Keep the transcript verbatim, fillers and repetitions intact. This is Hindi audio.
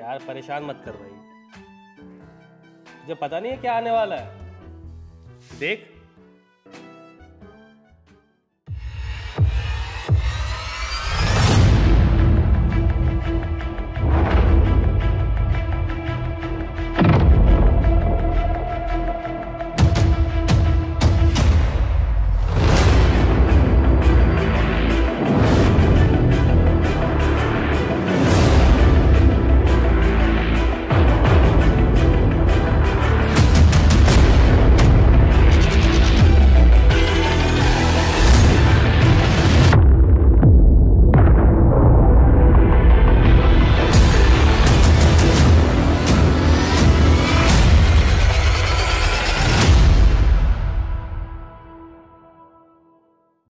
यार परेशान मत कर भाई, मुझे पता नहीं है क्या आने वाला है। देख